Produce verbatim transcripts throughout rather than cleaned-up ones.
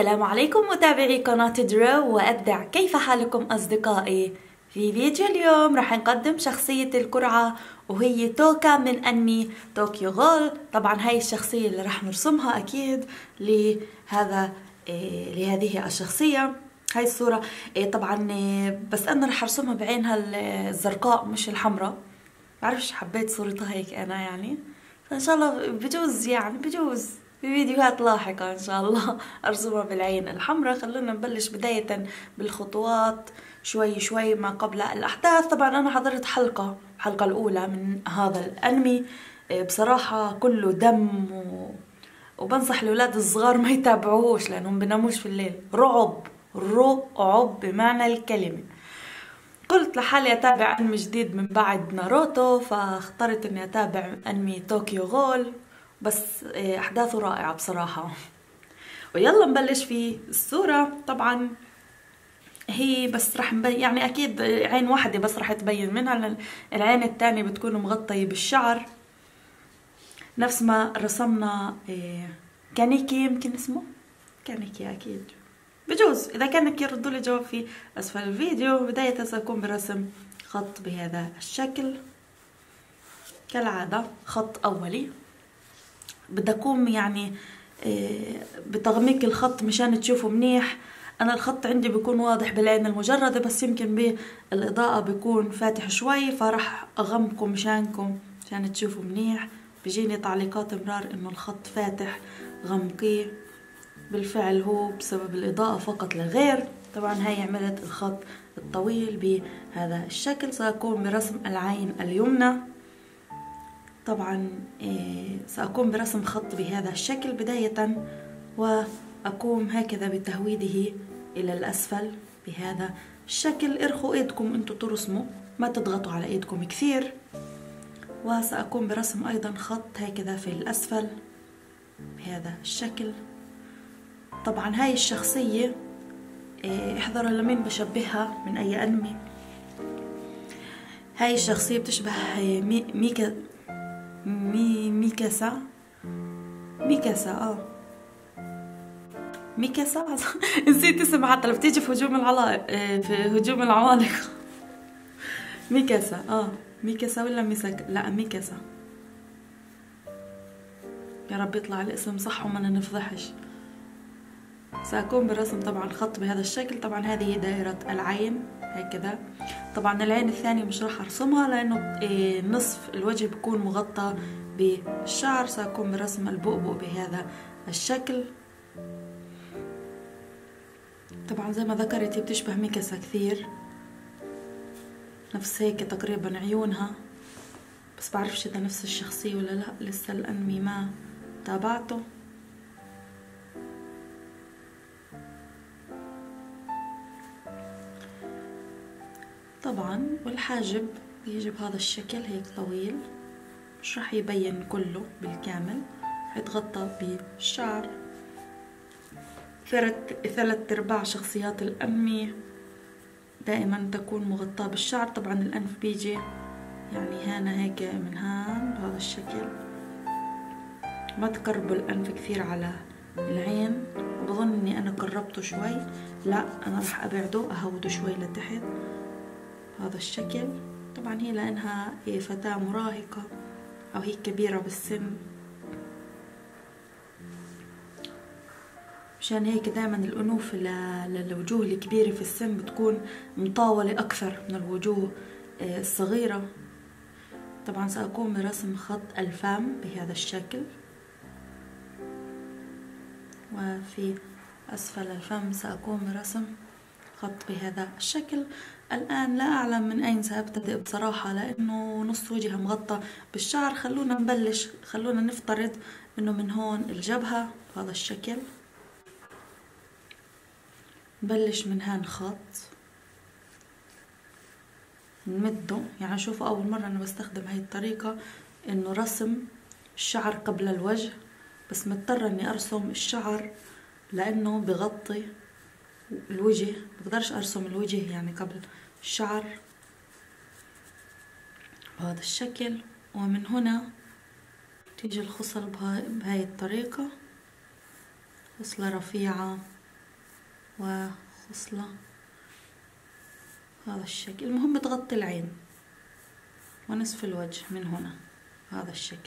السلام عليكم متابعي قناة درو وأبدع، كيف حالكم أصدقائي؟ في فيديو اليوم راح نقدم شخصية القرعة وهي توكا من أنمي طوكيو غول. طبعا هاي الشخصية اللي راح نرسمها أكيد لهذا إيه لهذه الشخصية. هاي الصورة إيه طبعا إيه بس أنا راح أرسمها بعينها الزرقاء مش الحمراء، بعرفش حبيت صورتها هيك أنا يعني، فإن شاء الله بجوز يعني بجوز في فيديوهات لاحقة إن شاء الله أرسمها بالعين الحمراء. خلونا نبلش بداية بالخطوات شوي شوي ما قبل الأحداث. طبعا أنا حضرت حلقة الحلقة الأولى من هذا الأنمي، بصراحة كله دم و... وبنصح الأولاد الصغار ما يتابعوهوش لأنهم بناموش في الليل. رعب رعب بمعنى الكلمة. قلت لحالي أتابع أنمي جديد من بعد ناروتو، فاخترت أني أتابع أنمي طوكيو غول، بس أحداثه رائعة بصراحة. ويلا نبلش في الصورة. طبعا هي بس رح نبين يعني أكيد عين واحدة بس رح تبين منها، لأن العين التانية بتكون مغطية بالشعر نفس ما رسمنا كانيكي، يمكن اسمه كانيكي أكيد بجوز. إذا كانك يردوا لي جواب في أسفل الفيديو. بداية سأقوم برسم خط بهذا الشكل كالعادة، خط أولي. بدي أقوم يعني بتغميق الخط مشان تشوفوا منيح. أنا الخط عندي بيكون واضح بالعين المجردة، بس يمكن بالإضاءة بيكون فاتح شوي، فرح أغمقه مشانكم مشان تشوفوا منيح. بيجيني تعليقات مرار إنه الخط فاتح، غمقيه. بالفعل هو بسبب الإضاءة فقط لا غير. طبعا هاي عملت الخط الطويل بهذا الشكل. سأقوم برسم العين اليمنى. طبعا سأقوم برسم خط بهذا الشكل بداية، وأقوم هكذا بتهويده إلى الأسفل بهذا الشكل. ارخوا ايدكم انتوا ترسموا، ما تضغطوا على ايدكم كثير. وسأقوم برسم أيضا خط هكذا في الأسفل بهذا الشكل. طبعا هاي الشخصية احذروا لمين بشبهها من أي أنمي. هاي الشخصية بتشبه مي ميكا مي ميكاسا ميكاسا اه ميكاسا نسيت اسمها حتى لو بتيجي في هجوم العمالقة في هجوم العمالقة ميكاسا اه ميكاسا ولا ميساك؟ لا ميكاسا. يا رب يطلع الاسم صح وما نفضحش. سأقوم برسم طبعا خط بهذا الشكل. طبعا هذه دائرة العين هكذا. طبعا العين الثانية مش راح ارسمها لانه نصف الوجه بيكون مغطى بالشعر. سأقوم برسم البؤبؤ بهذا الشكل. طبعا زي ما ذكرت هي بتشبه ميكاسا كثير، نفس هيك تقريبا عيونها، بس بعرفش اذا نفس الشخصية ولا لا، لسه الانمي ما تابعته. طبعا والحاجب بيجي بهذا الشكل هيك طويل، مش راح يبين كله بالكامل، حيتغطى بالشعر. ثلاث ارباع شخصيات الانمي دائما تكون مغطاة بالشعر. طبعا الانف بيجي يعني هنا هيك من هان بهذا الشكل. ما تقربوا الانف كثير على العين، وبظن اني انا قربته شوي، لا انا راح ابعده اهوده شوي لتحت هذا الشكل. طبعا هي لانها فتاة مراهقة او هي كبيرة بالسن، مشان هيك دائما الانوف للوجوه الكبيرة في السن بتكون مطاولة اكثر من الوجوه الصغيرة. طبعا سأقوم برسم خط الفم بهذا الشكل، وفي اسفل الفم سأقوم برسم خط بهذا الشكل. الآن لا أعلم من أين سأبتدئ بصراحة لأنه نص وجهها مغطى بالشعر. خلونا نبلش، خلونا نفترض أنه من هون الجبهة بهذا الشكل. نبلش من هان خط نمده، يعني شوفوا أول مرة أنا بستخدم هاي الطريقة إنه رسم الشعر قبل الوجه، بس مضطرة إني أرسم الشعر لأنه بغطي الوجه، بقدرش ارسم الوجه يعني قبل الشعر بهذا الشكل. ومن هنا تيجي الخصل بهاي الطريقة، خصلة رفيعة وخصلة هذا الشكل. المهم تغطي العين ونصف الوجه من هنا هذا الشكل.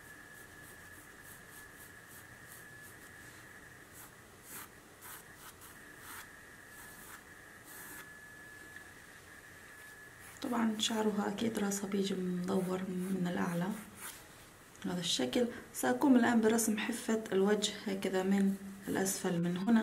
طبعا شعرها اكيد راسها بيجي مدور من الاعلى هذا الشكل. سأقوم الان برسم حفة الوجه هكذا من الاسفل من هنا.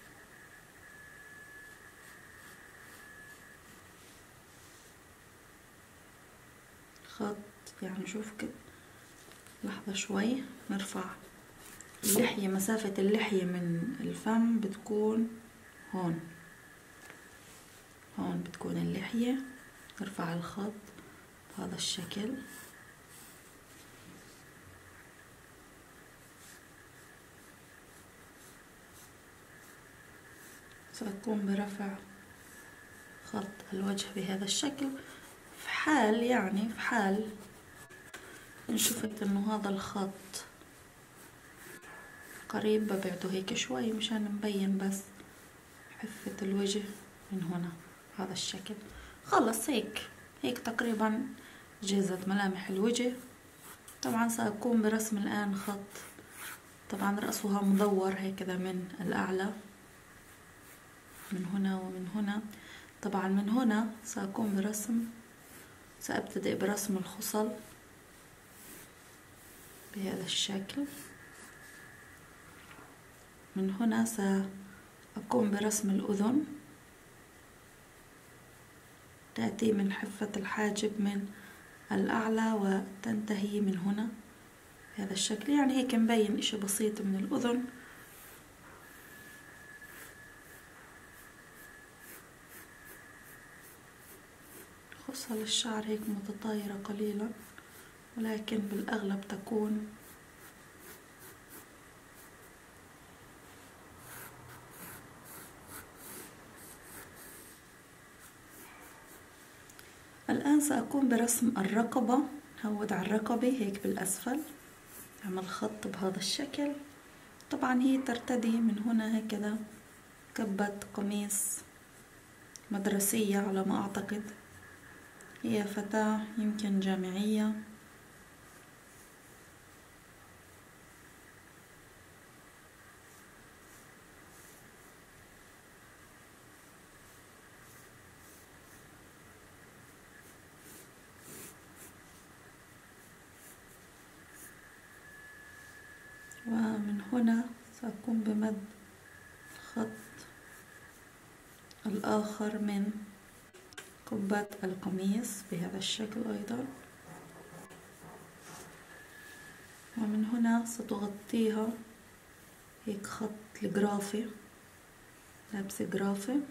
خط يعني شوف كده، لحظة شوي نرفع اللحية، مسافة اللحية من الفم بتكون هون، هون بتكون اللحية. نرفع الخط بهذا الشكل. سأقوم برفع خط الوجه بهذا الشكل. في حال يعني في حال إن شفت إنه هذا الخط قريب ببعده هيك شوي مشان نبين بس حفة الوجه من هنا هذا الشكل. خلص هيك هيك تقريبا جهزت ملامح الوجه. طبعا سأقوم برسم الآن خط، طبعا رأسها مدور هكذا من الأعلى من هنا ومن هنا. طبعا من هنا سأقوم برسم، سأبتدئ برسم الخصل بهذا الشكل. من هنا سأقوم برسم الأذن، تأتي من حفة الحاجب من الأعلى وتنتهي من هنا بهذا الشكل. يعني هيك مبين إشي بسيط من الأذن. خصل الشعر هيك متطايرة قليلا، ولكن بالأغلب تكون الآن سأقوم برسم الرقبة. هود على الرقبة هيك بالأسفل، أعمل خط بهذا الشكل. طبعا هي ترتدي من هنا هكذا كبة قميص مدرسية على ما أعتقد، هي فتاة يمكن جامعية. ومن هنا سأقوم بمد الخط الآخر من قبة القميص بهذا الشكل أيضا. ومن هنا ستغطيها هيك خط الجرافي، لابسة جرافي.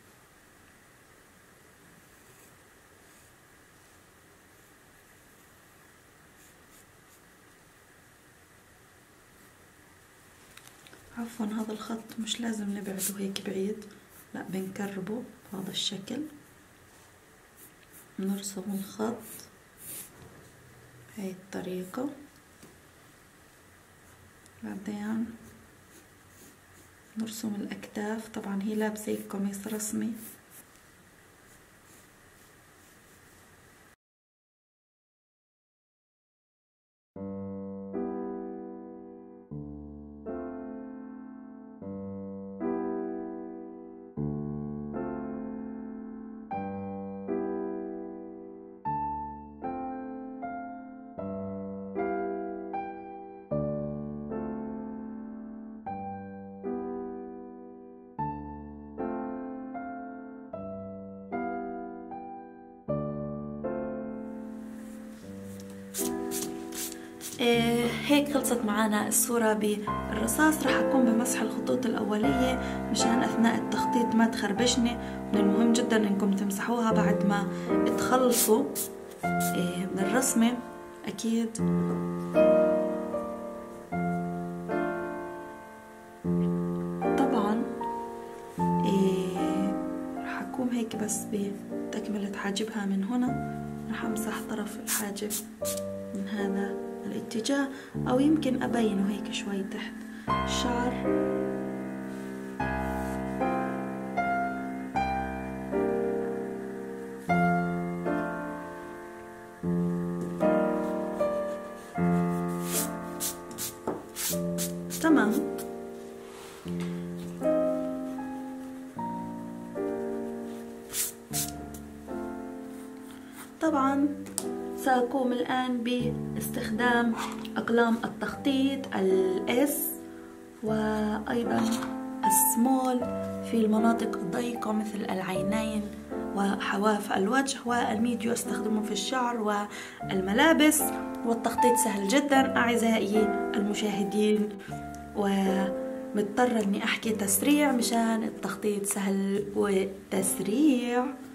عفوا هذا الخط مش لازم نبعده هيك بعيد، لا بنكربه بهذا الشكل. نرسم الخط بهاي الطريقة. بعدين نرسم الأكتاف. طبعا هي لابسة هيك قميص رسمي. إيه هيك خلصت معنا الصورة بالرصاص. راح أقوم بمسح الخطوط الأولية مشان أثناء التخطيط ما تخربشني. من المهم جدا إنكم تمسحوها بعد ما تخلصوا إيه من الرسمة أكيد. طبعا إيه راح أقوم هيك بس بتكملة حاجبها من هنا. راح أمسح طرف الحاجب من هذا الاتجاه، او يمكن ابينه هيك شوي تحت الشعر. طبعا سأقوم الآن باستخدام أقلام التخطيط الإس وأيضا السمول في المناطق الضيقة مثل العينين وحواف الوجه، والميديو استخدمه في الشعر والملابس. والتخطيط سهل جدا أعزائي المشاهدين، ومضطرة إني أحكي تسريع مشان التخطيط سهل وتسريع.